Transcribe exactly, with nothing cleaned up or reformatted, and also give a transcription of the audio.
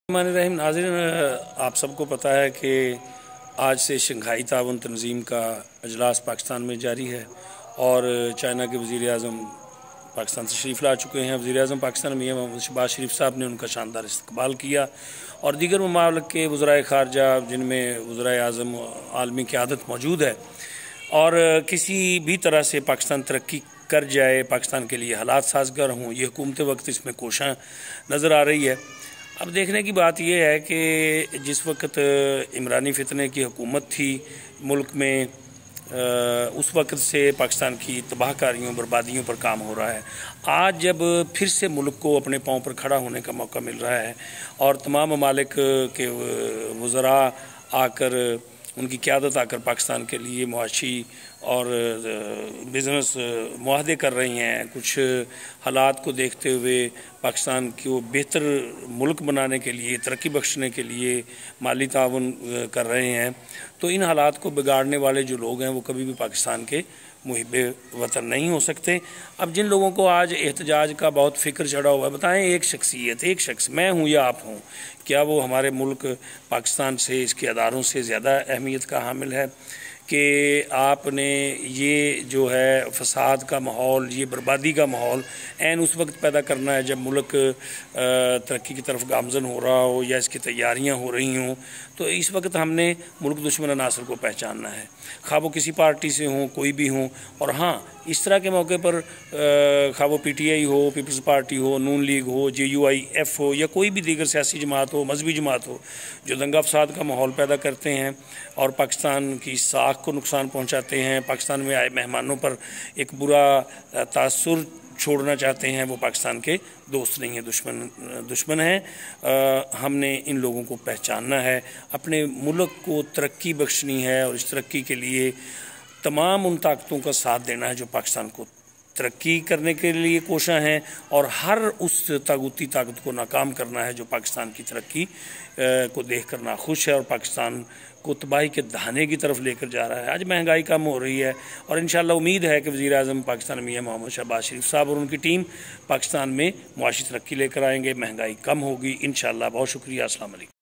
रहीम नाज़रीन, आप सबको पता है कि आज से शंघाई ताउन तंजीम का अजलास पाकिस्तान में जारी है और चाइना के वज़ीर आज़म पाकिस्तान तशरीफ़ ला चुके हैं। वज़ीर आज़म पाकिस्तान मियां मोहम्मद शहबाज शरीफ साहब ने उनका शानदार इस्तकबाल किया और दीगर ममालिक के वज़राए ख़ारजा जिनमें वज़राए आज़म आलमी क़यादत मौजूद है और किसी भी तरह से पाकिस्तान तरक्की कर जाए, पाकिस्तान के लिए हालात साजगार हों, ये हुकूमत वक्त इसमें कोशिश नज़र आ रही है। अब देखने की बात यह है कि जिस वक्त इमरानी फितने की हुकूमत थी मुल्क में, उस वक्त से पाकिस्तान की तबाहकारियों बर्बादियों पर काम हो रहा है। आज जब फिर से मुल्क को अपने पाँव पर खड़ा होने का मौका मिल रहा है और तमाम ममालिक के वज़रा आकर, उनकी क़यादत आकर पाकिस्तान के लिए मुआशी और बिज़नेस मुआहदे कर रही हैं, कुछ हालात को देखते हुए पाकिस्तान को बेहतर मुल्क बनाने के लिए, तरक्की बख्शने के लिए माली ताउन कर रहे हैं, तो इन हालात को बिगाड़ने वाले जो लोग हैं वो कभी भी पाकिस्तान के मुहिब्बे वतन नहीं हो सकते। अब जिन लोगों को आज एहतजाज का बहुत फ़िक्र चढ़ा हुआ है, बताएं एक शख्सियत, एक शख्स, मैं हूँ या आप हों, क्या वो हमारे मुल्क पाकिस्तान से, इसके अदारों से ज़्यादा अहमियत का हामिल है कि आपने ये जो है फसाद का माहौल, ये बर्बादी का माहौल ऐन उस वक्त पैदा करना है जब मुल्क तरक्की की तरफ गामज़न हो रहा हो या इसकी तैयारियां हो रही हों। तो इस वक्त हमने मुल्क दुश्मन अनासर को पहचानना है, खा वो किसी पार्टी से हों, कोई भी हों। और हाँ, इस तरह के मौके पर खा वो पी टी आई हो, पीपल्स पार्टी हो, नून लीग हो, जे यू आई एफ हो या कोई भी दीगर सियासी जमात हो, मजहबी जमात हो, जो दंगा फसाद का माहौल पैदा करते हैं और पाकिस्तान की साख को नुकसान पहुंचाते हैं, पाकिस्तान में आए मेहमानों पर एक बुरा तासुर छोड़ना चाहते हैं, वो पाकिस्तान के दोस्त नहीं हैं, दुश्मन दुश्मन हैं। हमने इन लोगों को पहचानना है, अपने मुल्क को तरक्की बख्शनी है और इस तरक्की के लिए तमाम उन ताकतों का साथ देना है जो पाकिस्तान को तरक्की करने के लिए कोशिश हैं और हर उस तागूती ताकत को नाकाम करना है जो पाकिस्तान की तरक्की को देख कर नाखुश है और पाकिस्तान को तबाही के दहाने की तरफ लेकर जा रहा है। आज महंगाई कम हो रही है और इंशाअल्लाह उम्मीद है कि वज़ीर आज़म पाकिस्तान मियां मोहम्मद शहबाज शरीफ साहब और उनकी टीम पाकिस्तान में मुआशी तरक्की लेकर आएंगे, महंगाई कम होगी इंशाअल्लाह। बहुत शुक्रिया, अस्सलाम वालेकुम।